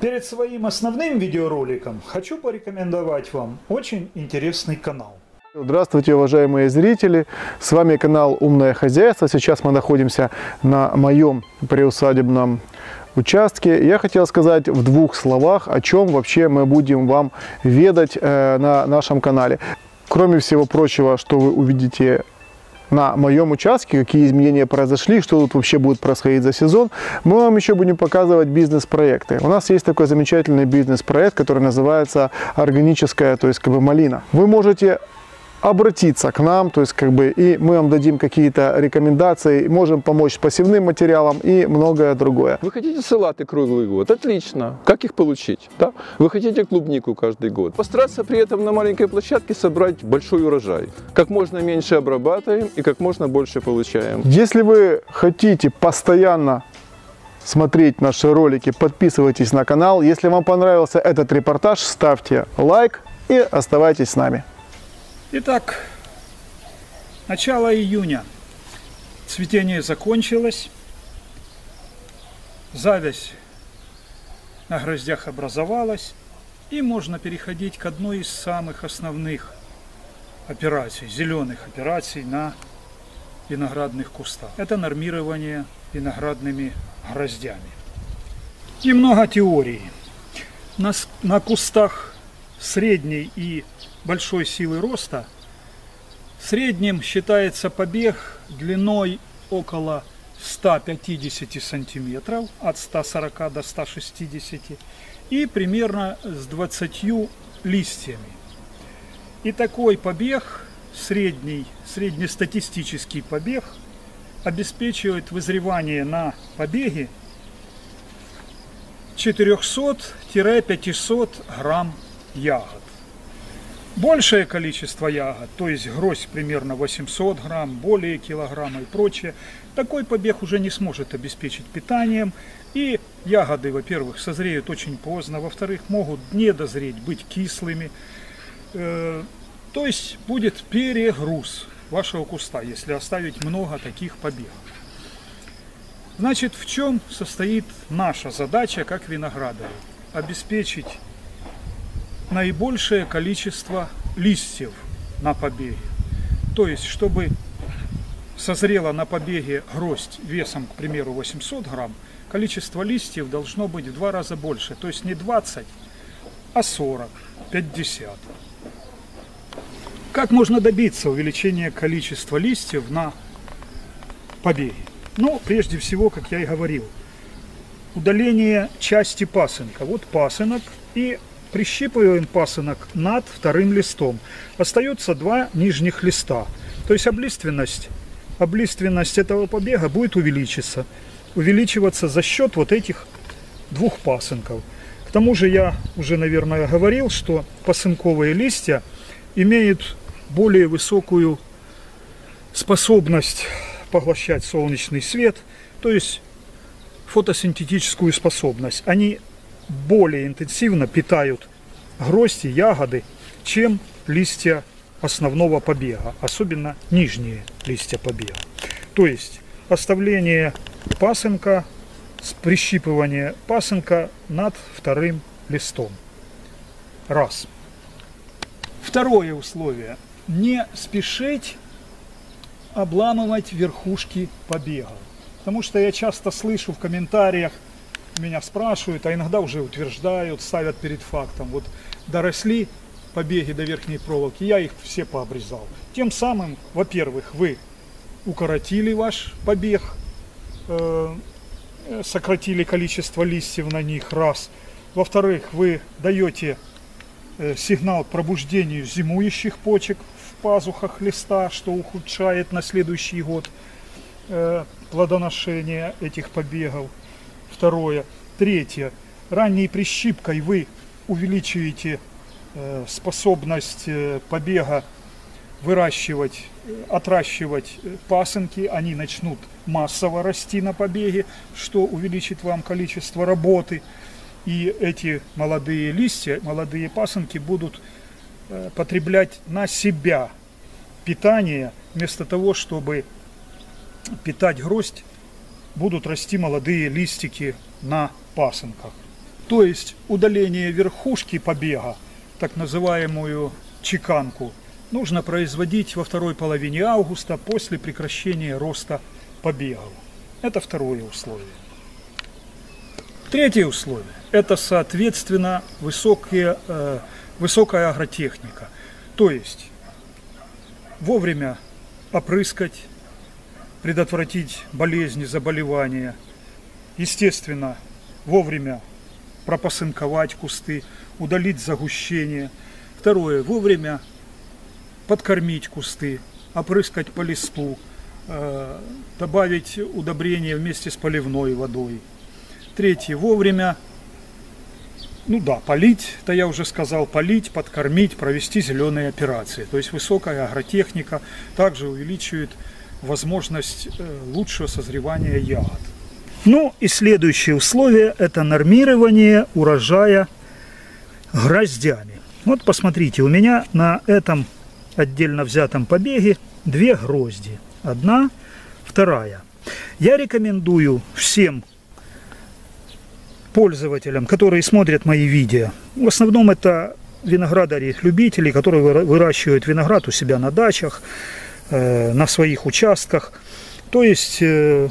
Перед своим основным видеороликом хочу порекомендовать вам очень интересный канал. Здравствуйте, уважаемые зрители! С вами канал Умное хозяйство. Сейчас мы находимся на моем приусадебном участке. Я хотел сказать в двух словах, о чем вообще мы будем вам ведать на нашем канале. Кроме всего прочего, что вы увидите на моем участке, какие изменения произошли, что тут вообще будет происходить за сезон, мы вам еще будем показывать бизнес-проекты. У нас есть такой замечательный бизнес-проект, который называется органическая, то есть малина. Вы можете обратиться к нам, то есть и мы вам дадим какие-то рекомендации, можем помочь с посевным материалом и многое другое. Вы хотите салаты круглый год? Отлично. Как их получить? Да? Вы хотите клубнику каждый год? Постараться при этом на маленькой площадке собрать большой урожай. Как можно меньше обрабатываем и как можно больше получаем. Если вы хотите постоянно смотреть наши ролики, подписывайтесь на канал. Если вам понравился этот репортаж, ставьте лайк и оставайтесь с нами. Итак, начало июня. Цветение закончилось. Завязь на гроздях образовалась. И можно переходить к одной из самых основных операций, зеленых операций на виноградных кустах. Это нормирование виноградными гроздями. Немного теории. На кустах средней и большой силы роста средним считается побег длиной около 150 сантиметров, от 140 до 160, и примерно с 20 листьями. И такой побег, среднестатистический побег, обеспечивает вызревание на побеге 400-500 грамм ягод. Большее количество ягод, то есть гроздь примерно 800 грамм, более килограмма и прочее, такой побег уже не сможет обеспечить питанием. И ягоды, во-первых, созреют очень поздно, во-вторых, могут не дозреть, быть кислыми. То есть будет перегруз вашего куста, если оставить много таких побегов. Значит, в чем состоит наша задача как виноградарей? Обеспечить наибольшее количество листьев на побеге. То есть, чтобы созрела на побеге гроздь весом, к примеру, 800 грамм, количество листьев должно быть в 2 раза больше. То есть не 20, а 40, 50. Как можно добиться увеличения количества листьев на побеге? Ну, прежде всего, как я и говорил, удаление части пасынка. Вот пасынок, и прищипываем пасынок над вторым листом. Остается 2 нижних листа. То есть облиственность этого побега будет увеличиваться за счет вот этих 2 пасынков. К тому же я уже, наверное, говорил, что пасынковые листья имеют более высокую способность поглощать солнечный свет, то есть фотосинтетическую способность. Они более интенсивно питают грозди, ягоды, чем листья основного побега, особенно нижние листья побега. То есть оставление пасынка, прищипывание пасынка над вторым листом. Раз. Второе условие. Не спешить обламывать верхушки побега. Потому что я часто слышу в комментариях, меня спрашивают, а иногда уже утверждают, ставят перед фактом. Вот доросли побеги до верхней проволоки, я их все пообрезал. Тем самым, во-первых, вы укоротили ваш побег, сократили количество листьев на них, раз. Во-вторых, вы даете сигнал к пробуждению зимующих почек в пазухах листа, что ухудшает на следующий год плодоношение этих побегов. Второе. Третье. Ранней прищипкой вы увеличиваете способность побега отращивать пасынки. Они начнут массово расти на побеге, что увеличит вам количество работы. И эти молодые листья, молодые пасынки будут потреблять на себя питание, вместо того, чтобы питать гроздь, будут расти молодые листики на пасынках. То есть удаление верхушки побега, так называемую чеканку, нужно производить во второй половине августа после прекращения роста побегов. Это второе условие. Третье условие – это, соответственно, высокая агротехника. То есть вовремя опрыскать, предотвратить болезни, заболевания. Естественно, вовремя пропасынковать кусты, удалить загущение. Второе, вовремя подкормить кусты, опрыскать по листу, добавить удобрения вместе с поливной водой. Третье, вовремя, полить, это я уже сказал, полить, подкормить, провести зеленые операции. То есть высокая агротехника также увеличивает возможность лучшего созревания ягод. Ну и следующее условие – это нормирование урожая гроздями. Вот посмотрите, у меня на этом отдельно взятом побеге 2 грозди. Одна, вторая. Я рекомендую всем пользователям, которые смотрят мои видео, в основном это виноградари-любители, которые выращивают виноград у себя на дачах, на своих участках. То есть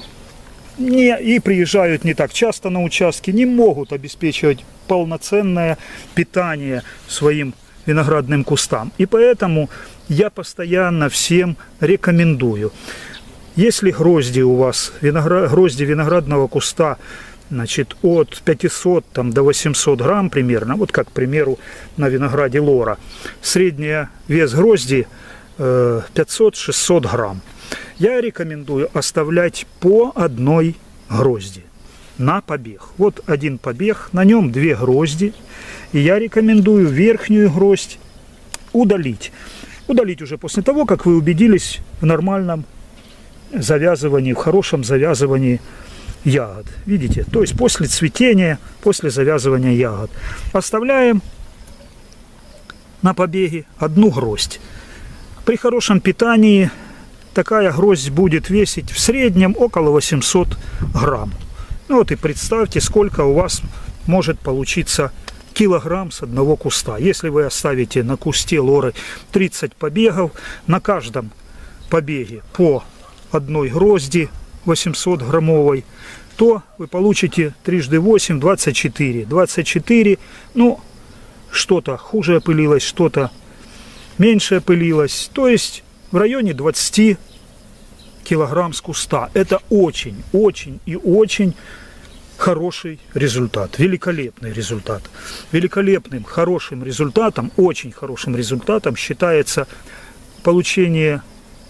и приезжают не так часто на участки, не могут обеспечивать полноценное питание своим виноградным кустам. И поэтому я постоянно всем рекомендую. Если грозди у вас, грозди виноградного куста, значит, от 500 до 800 грамм примерно, вот как, к примеру, на винограде Лора, средний вес грозди 500-600 грамм. Я рекомендую оставлять по одной грозди на побег. Вот один побег, на нем 2 грозди. И я рекомендую верхнюю гроздь удалить. Удалить уже после того, как вы убедились в нормальном завязывании, в хорошем завязывании ягод. Видите? То есть после цветения, после завязывания ягод. Оставляем на побеге одну гроздь. При хорошем питании такая гроздь будет весить в среднем около 800 грамм. Ну вот и представьте, сколько у вас может получиться килограмм с одного куста. Если вы оставите на кусте Лоры 30 побегов, на каждом побеге по одной грозди 800 граммовой, то вы получите 3 × 8 – 24. 24, ну, что-то хуже опылилось, что-то меньше опылилось. То есть в районе 20 килограмм с куста. Это очень, очень и очень хороший результат, великолепный результат. Великолепным, хорошим результатом, очень хорошим результатом считается получение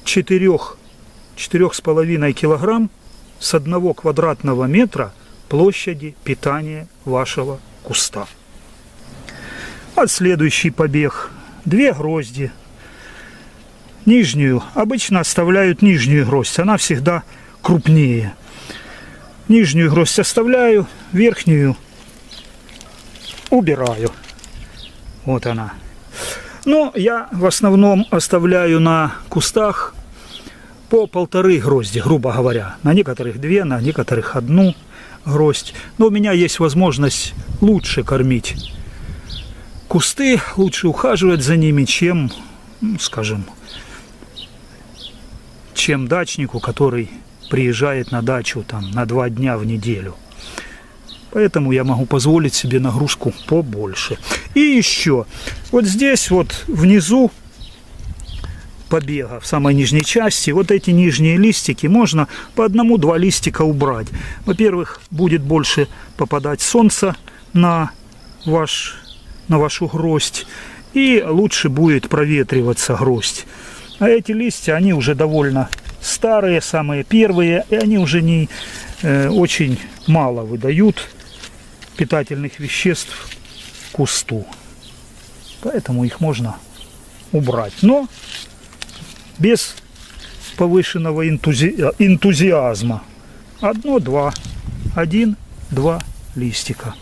4,5 килограмм с 1 квадратного метра площади питания вашего куста. Вот следующий побег. 2 грозди. Нижнюю, обычно оставляют нижнюю гроздь, она всегда крупнее. Нижнюю гроздь оставляю, верхнюю убираю. Вот она. Но я в основном оставляю на кустах по 1,5 грозди, грубо говоря. На некоторых 2, на некоторых 1 гроздь. Но у меня есть возможность лучше кормить кусты, лучше ухаживать за ними, чем, скажем, чем дачнику, который приезжает на дачу на 2 дня в неделю. Поэтому я могу позволить себе нагрузку побольше. И еще, вот здесь вот внизу побега, в самой нижней части, вот эти нижние листики можно по 1-2 листика убрать. Во-первых, будет больше попадать солнца на вашу гроздь, и лучше будет проветриваться гроздь. А эти листья, они уже довольно старые, самые первые, и они уже не очень мало выдают питательных веществ кусту. Поэтому их можно убрать. Но без повышенного энтузиазма. 1-2 листика.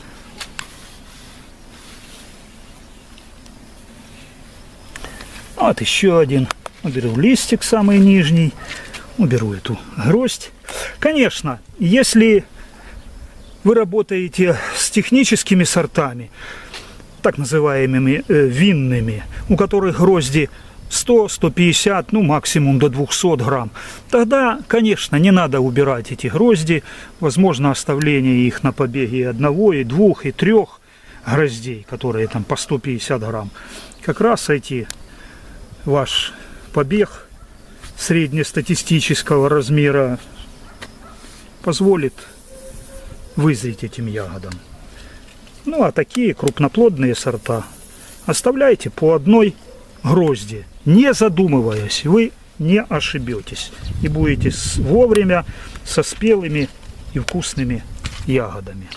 Вот еще один. Уберу листик самый нижний. Уберу эту гроздь. Конечно, если вы работаете с с техническими сортами, так называемыми винными, у которых грозди 100, 150, ну максимум до 200 грамм, тогда, конечно, не надо убирать эти грозди. Возможно оставление их на побеге и 1, и 2, и 3 гроздей, которые там по 150 грамм. Как раз эти ваш побег среднестатистического размера позволит вызреть этим ягодам. Ну а такие крупноплодные сорта оставляйте по 1 грозди, не задумываясь, вы не ошибетесь и будете вовремя со спелыми и вкусными ягодами.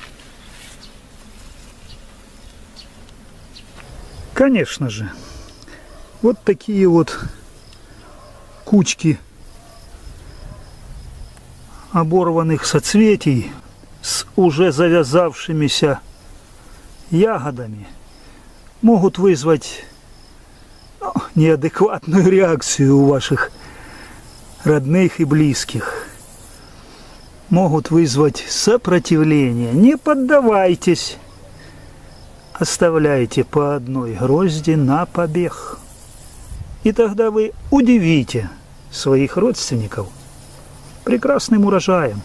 Конечно же, вот такие вот кучки оборванных соцветий с уже завязавшимися ягодами могут вызвать неадекватную реакцию у ваших родных и близких. Могут вызвать сопротивление. Не поддавайтесь. Оставляйте по 1 грозди на побег. И тогда вы удивите своих родственников прекрасным урожаем.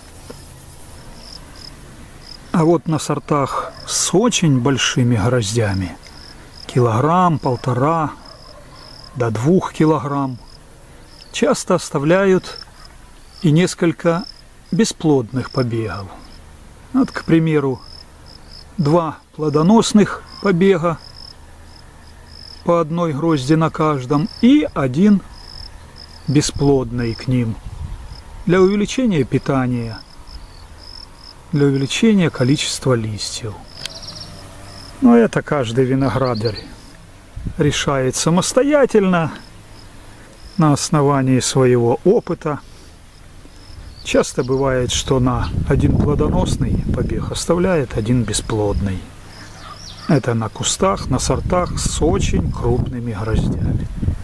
А вот на сортах с очень большими гроздями, килограмм, 1,5 до 2 килограмм, часто оставляют и несколько бесплодных побегов. Вот, к примеру, 2 плодоносных побега по 1 грозди на каждом и 1 бесплодный к ним для увеличения питания, для увеличения количества листьев. Но это каждый виноградарь решает самостоятельно на основании своего опыта. Часто бывает, что на 1 плодоносный побег оставляет 1 бесплодный. Это на кустах, на сортах с очень крупными гроздями.